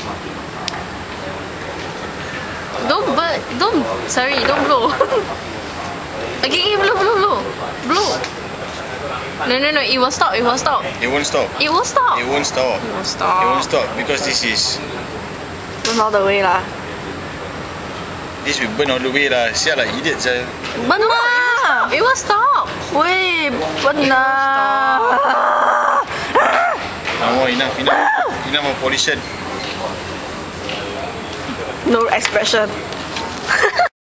Don't blow. Okay, blow. No, it will stop. It won't stop. It will stop. Because this is... Burn all the way lah. This will burn all the way lah. Sial lah, idiot saya. Burn lah. It will stop. Wait, burn lah. Enough of pollution. No expression.